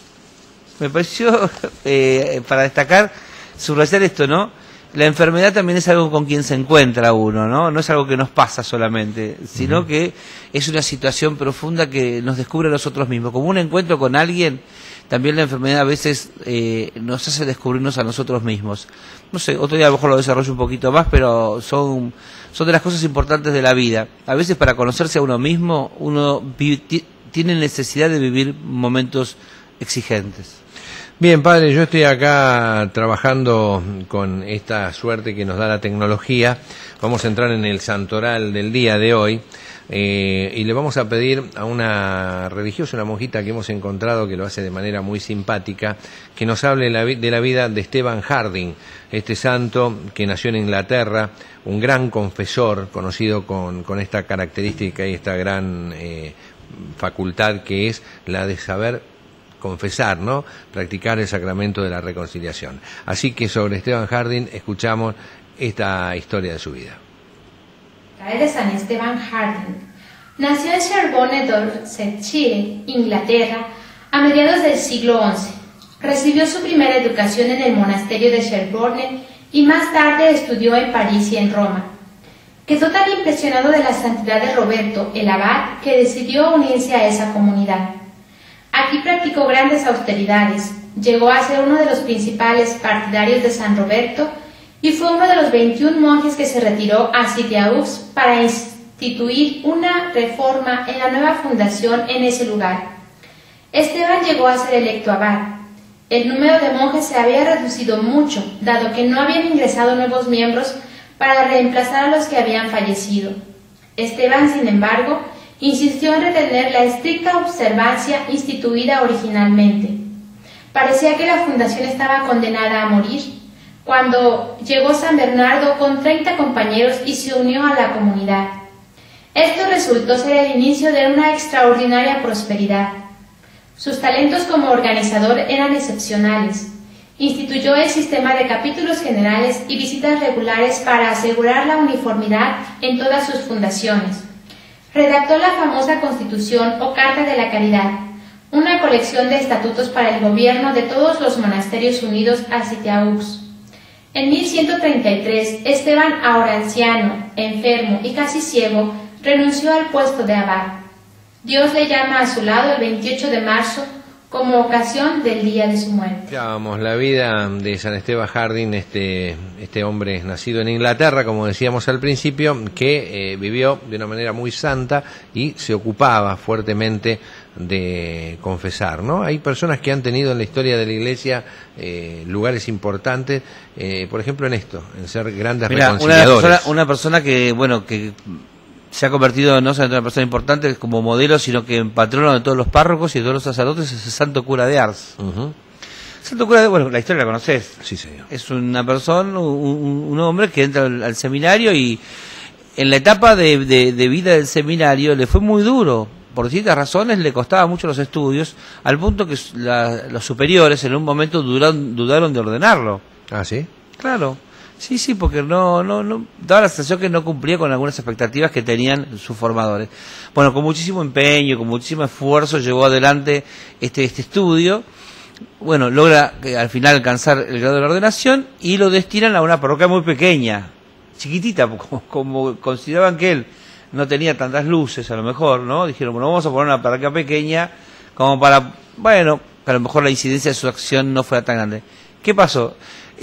Me pareció, para destacar, subrayar esto, ¿no? La enfermedad también es algo con quien se encuentra uno, ¿no? No es algo que nos pasa solamente, sino que es una situación profunda que nos descubre a nosotros mismos. Como un encuentro con alguien, también la enfermedad a veces nos hace descubrirnos a nosotros mismos. No sé, otro día a lo mejor lo desarrollo un poquito más, pero son de las cosas importantes de la vida. A veces para conocerse a uno mismo, uno tiene necesidad de vivir momentos exigentes. Bien, padre, yo estoy acá trabajando con esta suerte que nos da la tecnología. Vamos a entrar en el santoral del día de hoy. y le vamos a pedir a una religiosa, una monjita que hemos encontrado, que lo hace de manera muy simpática, que nos hable de la vida de Stephen Harding, este santo que nació en Inglaterra, un gran confesor, conocido con esta característica y esta gran facultad que es la de saber confesar, ¿no? Practicar el sacramento de la reconciliación. Así que sobre Stephen Harding escuchamos esta historia de su vida. De San Stephen Harding nació en Sherborne, Dorsetshire, Inglaterra, a mediados del siglo XI. Recibió su primera educación en el monasterio de Sherborne y más tarde estudió en París y en Roma. Quedó tan impresionado de la santidad de Roberto, el abad, que decidió unirse a esa comunidad. Aquí practicó grandes austeridades, llegó a ser uno de los principales partidarios de San Roberto y fue uno de los 21 monjes que se retiró a Citeaux para instituir una reforma en la nueva fundación en ese lugar. Esteban llegó a ser electo abad. El número de monjes se había reducido mucho, dado que no habían ingresado nuevos miembros para reemplazar a los que habían fallecido. Esteban, sin embargo, insistió en retener la estricta observancia instituida originalmente. Parecía que la fundación estaba condenada a morir, cuando llegó San Bernardo con 30 compañeros y se unió a la comunidad. Esto resultó ser el inicio de una extraordinaria prosperidad. Sus talentos como organizador eran excepcionales. Instituyó el sistema de capítulos generales y visitas regulares para asegurar la uniformidad en todas sus fundaciones. Redactó la famosa Constitución o Carta de la Caridad, una colección de estatutos para el gobierno de todos los monasterios unidos a Citeaux. En 1133, Esteban, ahora anciano, enfermo y casi ciego, renunció al puesto de abad. Dios le llama a su lado el 28 de marzo como ocasión del día de su muerte. Ya vamos, la vida de San Stephen Harding, este hombre nacido en Inglaterra, como decíamos al principio, que vivió de una manera muy santa y se ocupaba fuertemente de confesar, ¿no? Hay personas que han tenido en la historia de la Iglesia lugares importantes, por ejemplo en esto, en ser grandes reconciliadores. Una persona que, bueno, que se ha convertido no solamente en una persona importante como modelo, sino que en patrono de todos los párrocos y de todos los sacerdotes, es el Santo Cura de Ars. Santo Cura de, bueno, la historia la conocés. Sí, señor. Es una persona, un hombre que entra al seminario y en la etapa de vida del seminario le fue muy duro. Por distintas razones le costaba mucho los estudios, al punto que los superiores en un momento dudaron de ordenarlo. ¿Ah, sí? Claro. Sí, porque no daba la sensación que no cumplía con algunas expectativas que tenían sus formadores. Bueno, con muchísimo empeño, con muchísimo esfuerzo llevó adelante este estudio. Bueno, logra al final alcanzar el grado de la ordenación y lo destinan a una parroquia muy pequeña, chiquitita, como consideraban que él no tenía tantas luces, a lo mejor, ¿no? Dijeron, bueno, vamos a poner una parroquia pequeña como para, bueno, que a lo mejor la incidencia de su acción no fuera tan grande. ¿Qué pasó?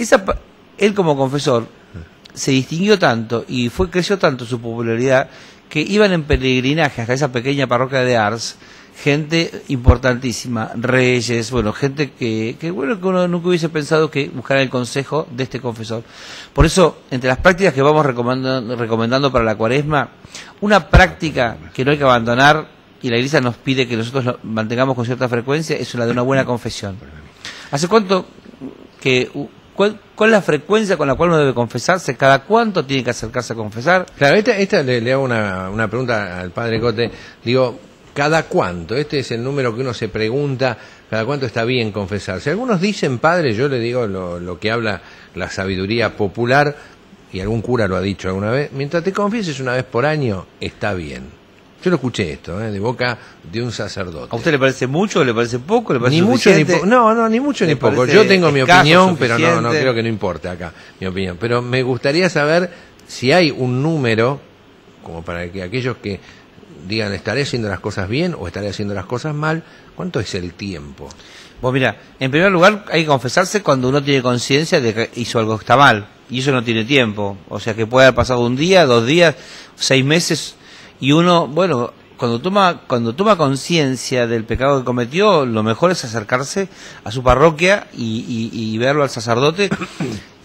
Él como confesor se distinguió tanto y creció tanto su popularidad que iban en peregrinaje hasta esa pequeña parroquia de Ars gente importantísima, reyes, bueno, gente que uno nunca hubiese pensado que buscara el consejo de este confesor. Por eso, entre las prácticas que vamos recomendando para la Cuaresma, una práctica que no hay que abandonar y la Iglesia nos pide que nosotros lo mantengamos con cierta frecuencia es la de una buena confesión. ¿Hace cuánto que ¿Cuál es la frecuencia con la cual uno debe confesarse? ¿Cada cuánto tiene que acercarse a confesar? Claro, esta le hago una pregunta al padre Cote. Digo, ¿cada cuánto? Este es el número que uno se pregunta, ¿cada cuánto está bien confesarse? Algunos dicen, padre, yo le digo lo que habla la sabiduría popular, y algún cura lo ha dicho alguna vez, mientras te confieses una vez por año, está bien. Yo lo escuché esto, de boca de un sacerdote. ¿A usted le parece mucho, le parece poco, le parece ni mucho ni poco? No, ni mucho ni poco. Yo tengo mi opinión, pero no creo que no importe acá mi opinión. Pero me gustaría saber si hay un número, como para que aquellos que digan, ¿estaré haciendo las cosas bien o estaré haciendo las cosas mal? ¿Cuánto es el tiempo? Pues mira, en primer lugar hay que confesarse cuando uno tiene conciencia de que hizo algo que está mal. Y eso no tiene tiempo. O sea que puede haber pasado un día, 2 días, 6 meses... Y uno, bueno, cuando toma conciencia del pecado que cometió, lo mejor es acercarse a su parroquia y verlo al sacerdote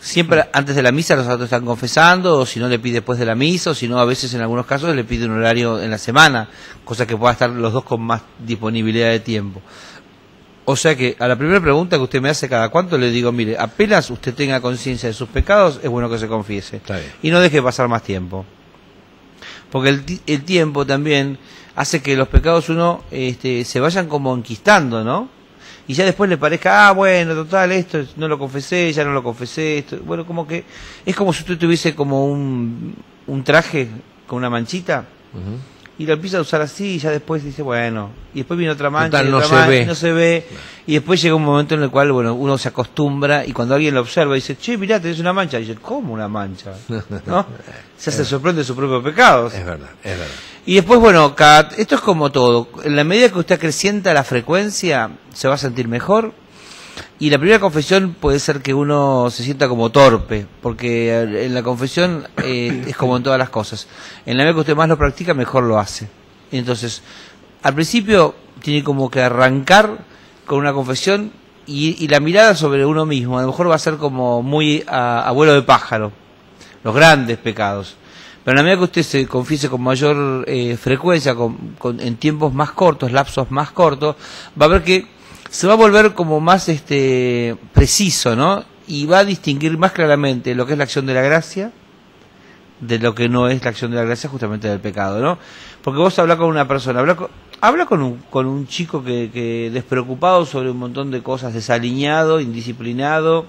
Siempre antes de la misa los santos están confesando, o si no le pide después de la misa, o si no a veces en algunos casos le pide un horario en la semana, cosa que pueda estar los dos con más disponibilidad de tiempo. O sea que a la primera pregunta que usted me hace cada cuánto le digo, mire, apenas usted tenga conciencia de sus pecados, es bueno que se confiese. Y no deje pasar más tiempo. Porque el tiempo también hace que los pecados uno se vayan como enquistando, ¿no? Y ya después le parezca, bueno, total, esto no lo confesé, ya no lo confesé, esto, bueno, como que es como si usted tuviese como un traje con una manchita, y lo empieza a usar así, y ya después dice, bueno, y después viene otra mancha, total, y otra mancha, y no se ve, y después llega un momento en el cual, bueno, uno se acostumbra, y cuando alguien lo observa, dice, che, mirá, tenés una mancha, y dice, ¿cómo una mancha? ¿No? Se sorprende de su propio pecado. Es verdad, es verdad. Y después, bueno, esto es como todo. En la medida que usted acrecienta la frecuencia, se va a sentir mejor. Y la primera confesión puede ser que uno se sienta como torpe, porque en la confesión es como en todas las cosas. En la medida que usted más lo practica, mejor lo hace. Entonces, al principio tiene como que arrancar con una confesión y la mirada sobre uno mismo. A lo mejor va a ser como muy a vuelo de pájaro, los grandes pecados. Pero en la medida que usted se confiese con mayor frecuencia, en tiempos más cortos, lapsos más cortos, va a ver que se va a volver como más preciso, ¿no? Y va a distinguir más claramente lo que es la acción de la gracia de lo que no es la acción de la gracia, justamente del pecado, ¿no? Porque vos hablás con una persona, habla con un chico que despreocupado sobre un montón de cosas, desaliñado, indisciplinado.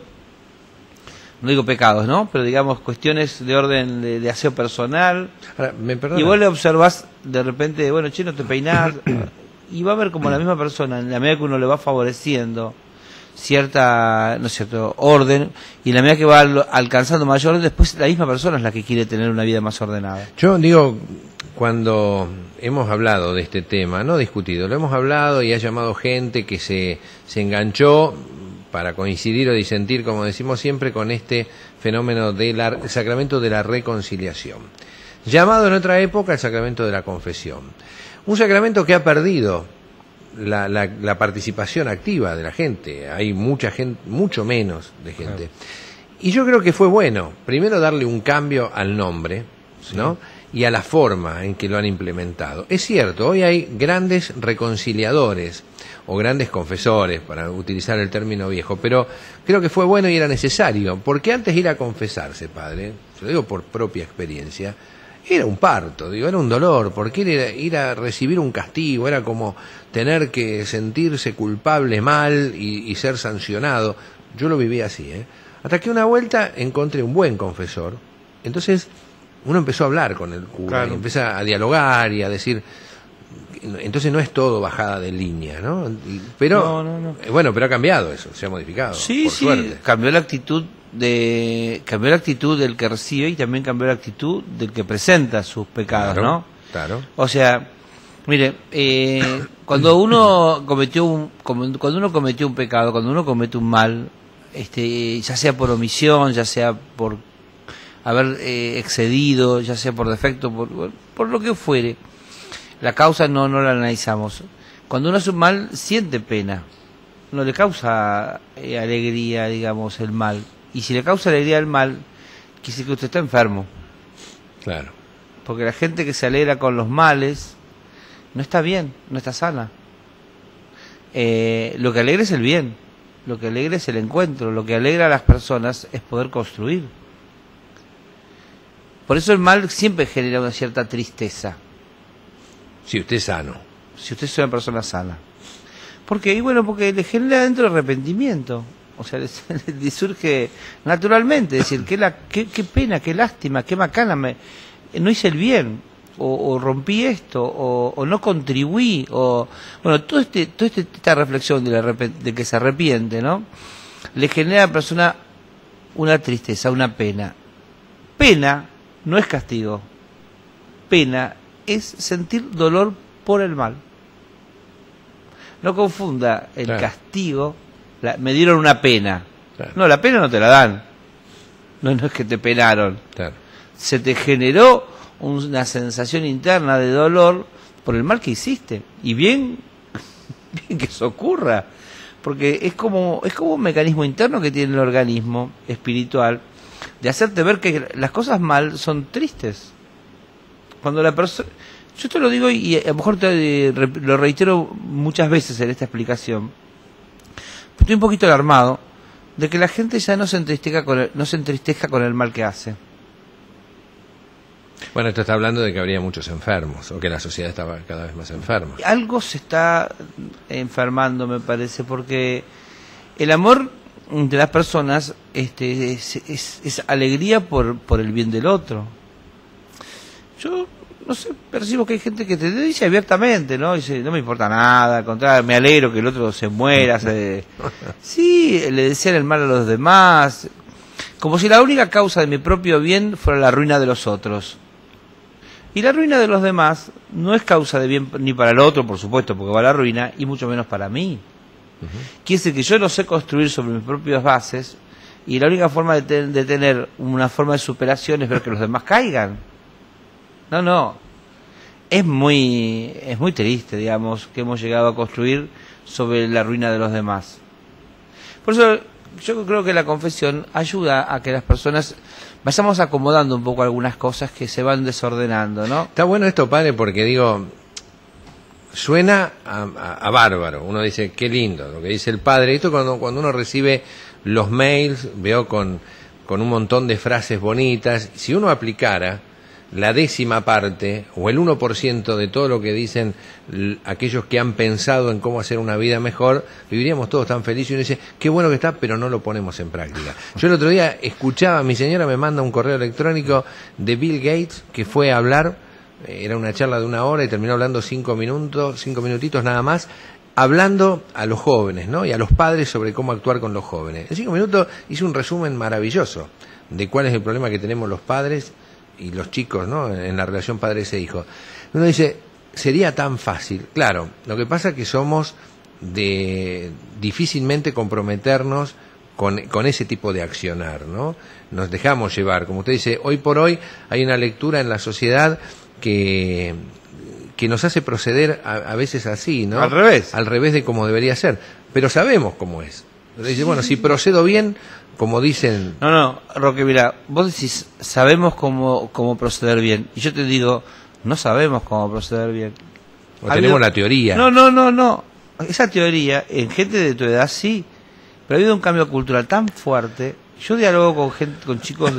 No digo pecados, ¿no? Pero digamos cuestiones de orden de aseo personal. Ahora, y vos le observás de repente, bueno, che, no te peinás. Y va a ver como la misma persona, en la medida que uno le va favoreciendo cierta, no es cierto, orden, y en la medida que va alcanzando mayor orden, después la misma persona es la que quiere tener una vida más ordenada. Yo digo, cuando hemos hablado de este tema, no discutido, lo hemos hablado y ha llamado gente que se enganchó para coincidir o disentir, como decimos siempre, con este fenómeno del sacramento de la reconciliación, llamado en otra época el sacramento de la confesión. Un sacramento que ha perdido la participación activa de la gente. Hay mucha gente, mucho menos de gente. Claro. Y yo creo que fue bueno, primero darle un cambio al nombre, ¿no? Y a la forma en que lo han implementado. Es cierto, hoy hay grandes reconciliadores o grandes confesores, para utilizar el término viejo, pero creo que fue bueno y era necesario, porque antes ir a confesarse, padre, se lo digo por propia experiencia, era un parto, era un dolor, porque ir a recibir un castigo, era como tener que sentirse culpable mal y ser sancionado. Yo lo viví así, hasta que una vuelta encontré un buen confesor, entonces uno empezó a hablar con el cura, claro, y empezó a dialogar y a decir, entonces no es todo bajada de línea, ¿no? Pero no. Bueno, pero ha cambiado eso, se ha modificado. Sí, por suerte. Cambió la actitud del que recibe y también cambió la actitud del que presenta sus pecados, claro, ¿no? Claro. O sea, mire, cuando uno cometió un pecado, cuando uno comete un mal, ya sea por omisión, ya sea por haber excedido, ya sea por defecto, por lo que fuere, la causa no la analizamos. Cuando uno hace un mal, siente pena, no le causa alegría, digamos, el mal. Y si le causa alegría el mal, quiere decir que usted está enfermo. Claro. Porque la gente que se alegra con los males no está bien, no está sana. Lo que alegra es el bien, lo que alegra es el encuentro, lo que alegra a las personas es poder construir. Por eso el mal siempre genera una cierta tristeza. Si usted es sano. Si usted es una persona sana. ¿Por qué? Y bueno, porque le genera dentro arrepentimiento. O sea, le surge naturalmente decir, qué pena, qué lástima, qué macana, no hice el bien, o rompí esto, o no contribuí, o bueno, esta reflexión de que se arrepiente, ¿no? Le genera a la persona una tristeza, una pena. Pena no es castigo. Pena es sentir dolor por el mal. No confunda el claro, castigo. Me dieron una pena. Claro. No, la pena no te la dan. No es que te penaron. Claro. Se te generó una sensación interna de dolor por el mal que hiciste. Y bien que eso ocurra. porque es como un mecanismo interno que tiene el organismo espiritual de hacerte ver que las cosas mal son tristes. Cuando la persona, yo te lo digo y a lo mejor lo reitero muchas veces en esta explicación, estoy un poquito alarmado de que la gente ya no se entristezca con el mal que hace. Bueno, esto está hablando de que habría muchos enfermos, o que la sociedad estaba cada vez más enferma. Algo se está enfermando, me parece, porque el amor de las personas es alegría por el bien del otro. Yo, no sé, percibo que hay gente que te dice abiertamente, ¿no? Dice, no me importa nada, al contrario, me alegro que el otro se muera. Sí, le desean el mal a los demás, como si la única causa de mi propio bien fuera la ruina de los otros. Y la ruina de los demás no es causa de bien ni para el otro, por supuesto, porque va a la ruina, y mucho menos para mí. Quiere decir que yo no sé construir sobre mis propias bases, y la única forma de tener una forma de superación es ver que los demás caigan. No. Es muy triste, digamos, que hemos llegado a construir sobre la ruina de los demás. Por eso yo creo que la confesión ayuda a que las personas vayamos acomodando un poco algunas cosas que se van desordenando, ¿no? Está bueno esto, padre, porque digo, suena a bárbaro. Uno dice, qué lindo lo que dice el padre. Esto cuando uno recibe los mails, veo con un montón de frases bonitas. Si uno aplicara la 10ª parte o el 1% de todo lo que dicen aquellos que han pensado en cómo hacer una vida mejor, viviríamos todos tan felices. Y uno dice, qué bueno que está, pero no lo ponemos en práctica. Yo el otro día escuchaba, mi señora me manda un correo electrónico de Bill Gates, que fue a hablar, era una charla de 1 hora y terminó hablando 5 minutitos nada más, hablando a los jóvenes, ¿no? Y a los padres sobre cómo actuar con los jóvenes. En 5 minutos hizo un resumen maravilloso de cuál es el problema que tenemos los padres y los chicos, ¿no? En la relación padres e hijos. Uno dice, sería tan fácil. Claro, lo que pasa es que somos de difícilmente comprometernos con ese tipo de accionar, ¿no? Nos dejamos llevar. Como usted dice, hoy por hoy hay una lectura en la sociedad que nos hace proceder a veces así, ¿no? Al revés. Al revés de como debería ser. Pero sabemos cómo es. Dice, bueno, si procedo bien, como dicen... No, Roque, mira, vos decís, sabemos cómo proceder bien. Y yo te digo, no sabemos cómo proceder bien. O tenemos la teoría. No. Esa teoría, en gente de tu edad sí, pero ha habido un cambio cultural tan fuerte. Yo dialogo con chicos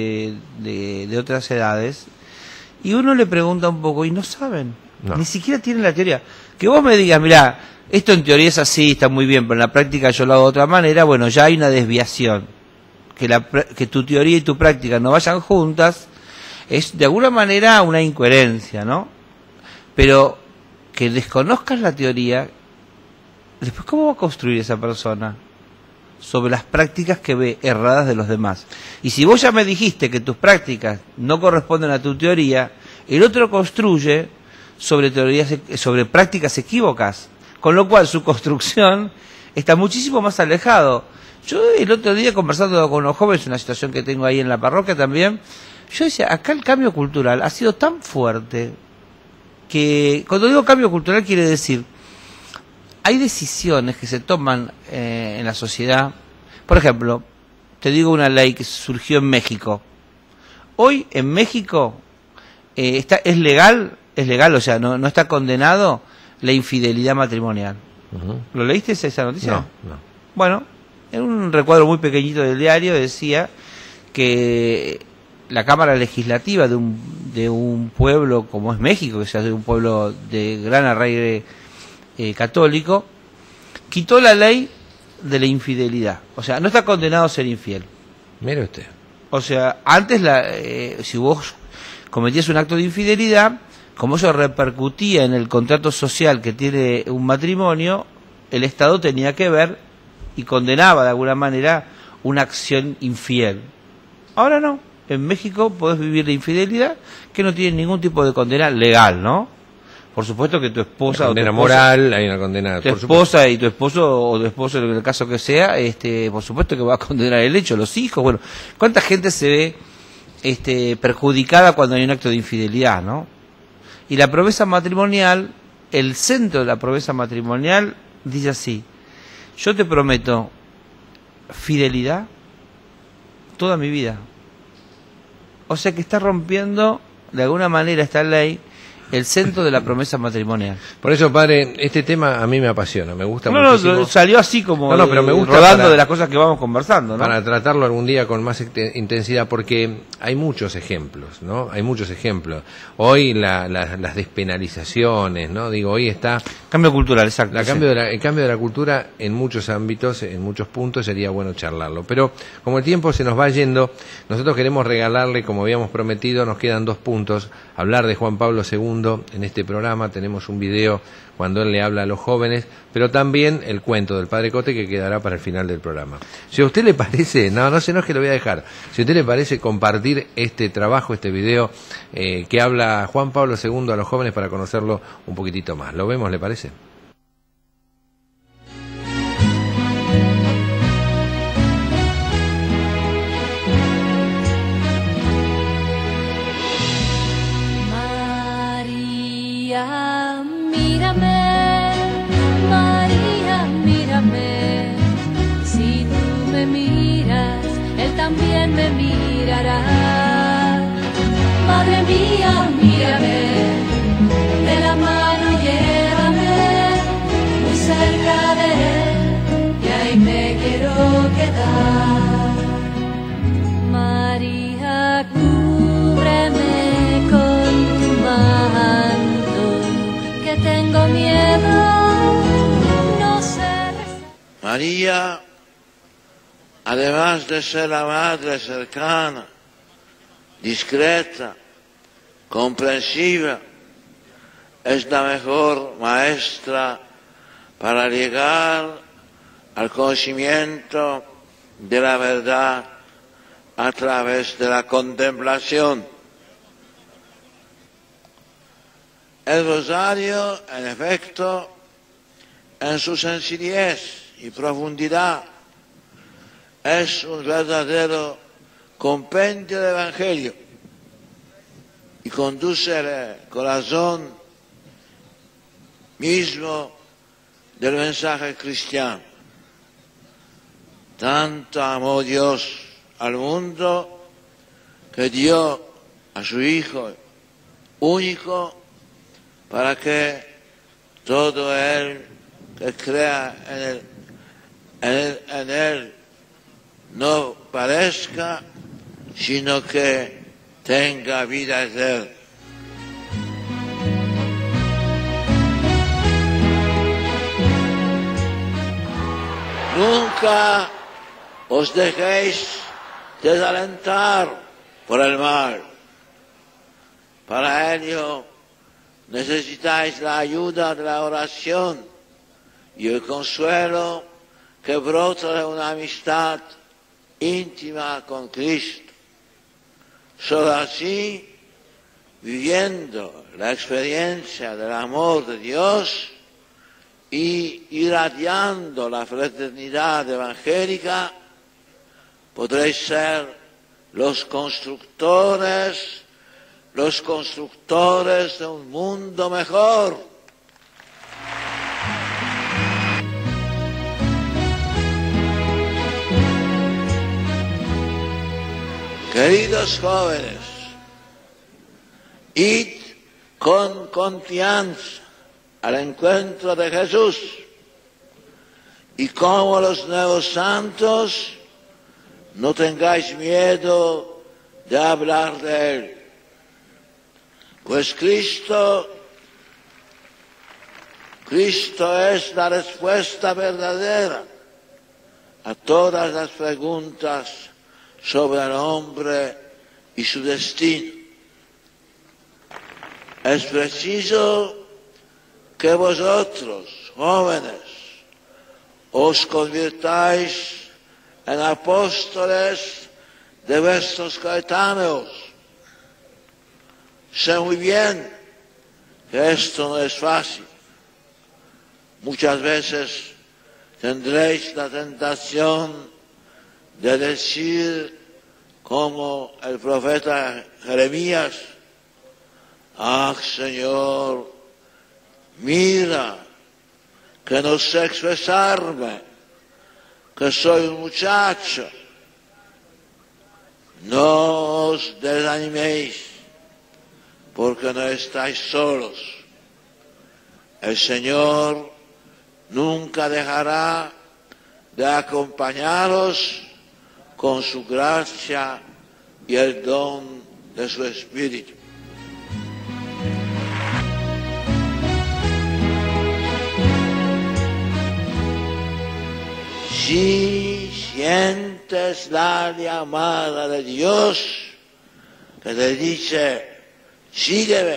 de otras edades, y uno le pregunta un poco, y no saben. No. Ni siquiera tienen la teoría. Que vos me digas, mirá, esto en teoría es así, está muy bien, pero en la práctica yo lo hago de otra manera, bueno, ya hay una desviación. Que tu teoría y tu práctica no vayan juntas, es de alguna manera una incoherencia, ¿no? Pero que desconozcas la teoría, después ¿cómo va a construir esa persona? Sobre las prácticas que ve erradas de los demás. Y si vos ya me dijiste que tus prácticas no corresponden a tu teoría, el otro construye sobre prácticas equívocas, con lo cual su construcción está muchísimo más alejado. Yo el otro día, conversando con los jóvenes, una situación que tengo ahí en la parroquia también, yo decía, acá el cambio cultural ha sido tan fuerte que, cuando digo cambio cultural, quiere decir, hay decisiones que se toman en la sociedad. Por ejemplo, te digo una ley que surgió en México. Hoy en México es legal, o sea, no está condenado la infidelidad matrimonial. ¿Lo leíste esa noticia? No. Bueno, en un recuadro muy pequeñito del diario decía que la Cámara Legislativa de un pueblo como es México, que es de un pueblo de gran arraigo católico, quitó la ley de la infidelidad. O sea, no está condenado a ser infiel. Mire usted. O sea, antes si vos cometías un acto de infidelidad, como eso repercutía en el contrato social que tiene un matrimonio, el Estado tenía que ver y condenaba de alguna manera una acción infiel. Ahora no. En México podés vivir de infidelidad que no tiene ningún tipo de condena legal, ¿no? Por supuesto que tu esposa... Una condena moral, hay una condena... Tu esposa y tu esposo, en el caso que sea, por supuesto que va a condenar el hecho, los hijos, bueno. ¿Cuánta gente se ve perjudicada cuando hay un acto de infidelidad, no? Y la promesa matrimonial, el centro de la promesa matrimonial dice así: yo te prometo fidelidad toda mi vida. O sea que está rompiendo de alguna manera esta ley el centro de la promesa matrimonial. Por eso, padre, este tema a mí me apasiona, me gusta No, muchísimo. salió así como pero me gusta rodando de las cosas que vamos conversando, ¿no? Para tratarlo algún día con más intensidad, porque hay muchos ejemplos, ¿no? Hay muchos ejemplos. Hoy las despenalizaciones, ¿no? Digo, hoy está... Cambio cultural, exacto. El cambio de la cultura en muchos ámbitos, en muchos puntos, sería bueno charlarlo. Pero como el tiempo se nos va yendo, nosotros queremos regalarle, como habíamos prometido, nos quedan 2 puntos, hablar de Juan Pablo II en este programa. Tenemos un video cuando él le habla a los jóvenes, pero también el cuento del Padre Cote que quedará para el final del programa. Si a usted le parece, no se enoje, lo voy a dejar, si a usted le parece compartir este trabajo, este video que habla Juan Pablo II a los jóvenes para conocerlo un poquitito más. ¿Lo vemos, le parece? María, mírame, si tú me miras, Él también me mirará. Madre mía, mírame, de la mano llévame, muy cerca de Él, y ahí me quiero quedar. María, cúbreme con tu manto, que tengo miedo. María, además de ser la madre cercana, discreta, comprensiva, es la mejor maestra para llegar al conocimiento de la verdad a través de la contemplación. El rosario, en efecto, en su sencillez y profundidad, es un verdadero compendio del Evangelio y conduce el corazón mismo del mensaje cristiano. Tanto amó Dios al mundo que dio a su Hijo único para que todo el que crea en él no parezca, sino que tenga vida eterna. Nunca os dejéis desalentar por el mal. Para ello necesitáis la ayuda de la oración y el consuelo que brota de una amistad íntima con Cristo. Solo así, viviendo la experiencia del amor de Dios y irradiando la fraternidad evangélica, podréis ser los constructores de un mundo mejor. Queridos jóvenes, id con confianza al encuentro de Jesús y como los nuevos santos no tengáis miedo de hablar de Él, pues Cristo es la respuesta verdadera a todas las preguntas sobre el hombre y su destino. Es preciso que vosotros, jóvenes, os convirtáis en apóstoles de vuestros coetáneos. Sé muy bien que esto no es fácil. Muchas veces tendréis la tentación de decir como el profeta Jeremías: ah, Señor, mira que no sé expresarme, que soy un muchacho. No os desaniméis, porque no estáis solos. El Señor nunca dejará de acompañaros con su gracia y el don de su Espíritu. Si sientes la llamada de Dios que te dice, sígueme,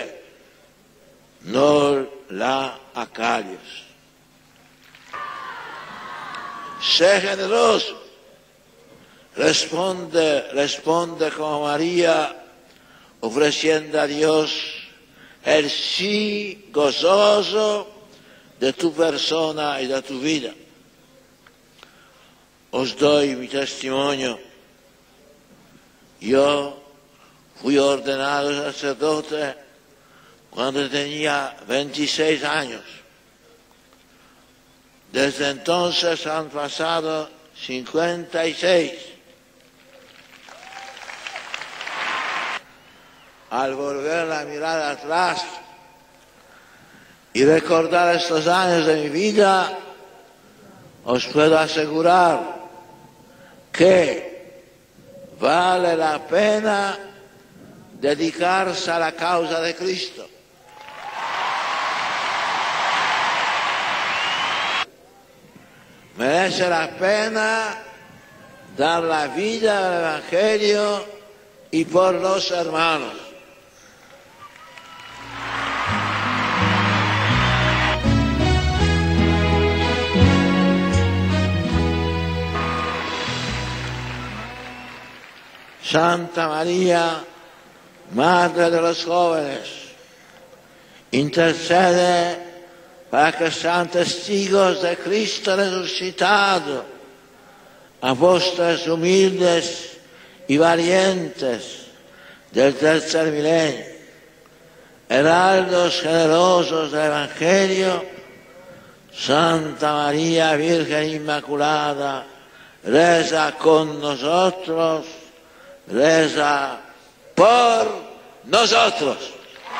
no la acalles. Sé generoso, responde como María, ofreciendo a Dios el sí gozoso de tu persona y de tu vida. Os doy mi testimonio. Yo fui ordenado sacerdote cuando tenía 26 años. Desde entonces han pasado 56. Al volver la mirada atrás y recordar estos años de mi vida, os puedo asegurar que vale la pena dedicarse a la causa de Cristo. Merece la pena dar la vida al Evangelio y por los hermanos. Santa María, Madre de los jóvenes, intercede para que sean testigos de Cristo resucitado, apóstoles humildes y valientes del tercer milenio, heraldos generosos del Evangelio. Santa María, Virgen Inmaculada, reza con nosotros, reza por nosotros.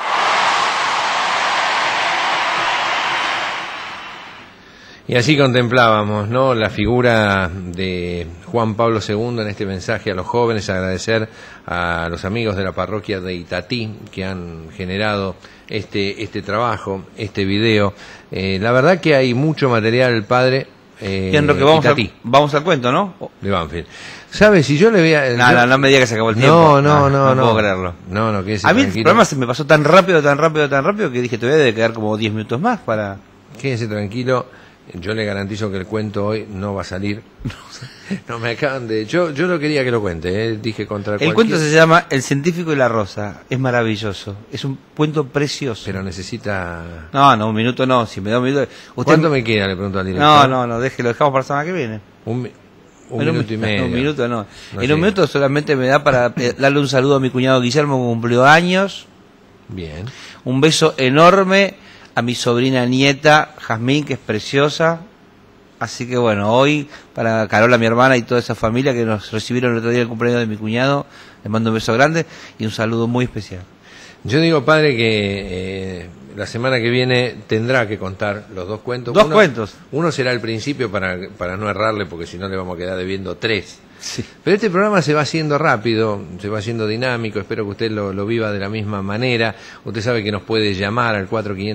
Y así contemplábamos, ¿no?, la figura de Juan Pablo II en este mensaje a los jóvenes, agradecer a los amigos de la parroquia de Itatí que han generado este trabajo, este video. La verdad que hay mucho material, padre. En lo que vamos al cuento, ¿no? De Banfield. ¿Sabes? Si yo le voy a... No me diga que se acabó el tiempo. No puedo creerlo. No, que a mí el programa se me pasó tan rápido que dije, todavía debe quedar como 10 minutos más para... Quédese tranquilo. Yo le garantizo que el cuento hoy no va a salir. No me acaban de... Yo no quería que lo cuente, dije contra el cuento se llama El científico y la rosa. Es maravilloso. Es un cuento precioso. Pero necesita... No, un minuto no. Si me da un minuto... ¿Cuánto me queda? Le pregunto al director. No, déjelo. Dejamos para la semana que viene. Un minuto y medio. Un minuto no. En un minuto solamente me da para darle un saludo a mi cuñado Guillermo, que cumplió años. Bien. Un beso enorme a mi sobrina nieta Jazmín, que es preciosa. Así que bueno, hoy para Carola, mi hermana, y toda esa familia que nos recibieron el otro día el cumpleaños de mi cuñado, les mando un beso grande y un saludo muy especial. Yo digo, padre, que la semana que viene tendrá que contar los dos cuentos. Dos cuentos. Uno será al principio para no errarle, porque si no le vamos a quedar debiendo 3. Sí. Pero este programa se va haciendo rápido, se va haciendo dinámico, espero que usted lo viva de la misma manera. Usted sabe que nos puede llamar al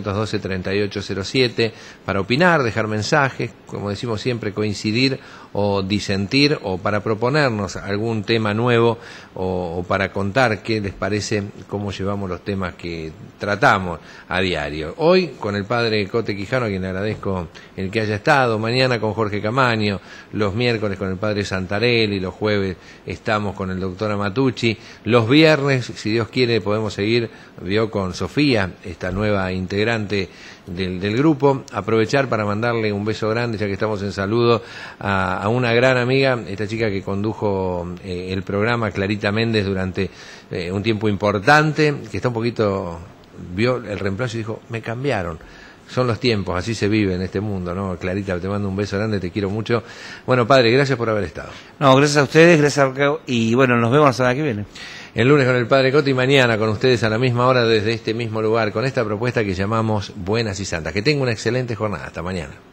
4512-3807 para opinar, dejar mensajes, como decimos siempre, coincidir o disentir, o para proponernos algún tema nuevo, o para contar qué les parece, cómo llevamos los temas que tratamos a diario. Hoy con el padre Cote Quijano, a quien le agradezco el que haya estado, mañana con Jorge Camaño, los miércoles con el padre Santarelli, los jueves estamos con el doctor Amatucci, los viernes, si Dios quiere, podemos seguir con Sofía, esta nueva integrante del grupo. Aprovechar para mandarle un beso grande, ya que estamos en saludo, a una gran amiga, esta chica que condujo el programa, Clarita Méndez, durante un tiempo importante, que está un poquito, vio el reemplazo y dijo, me cambiaron. son los tiempos, así se vive en este mundo, ¿no? Clarita, te mando un beso grande, te quiero mucho. Bueno, padre, gracias por haber estado. No, gracias a ustedes, gracias y bueno, nos vemos la semana que viene. El lunes con el padre Coti y mañana con ustedes a la misma hora desde este mismo lugar, con esta propuesta que llamamos Buenas y Santas. Que tenga una excelente jornada. Hasta mañana.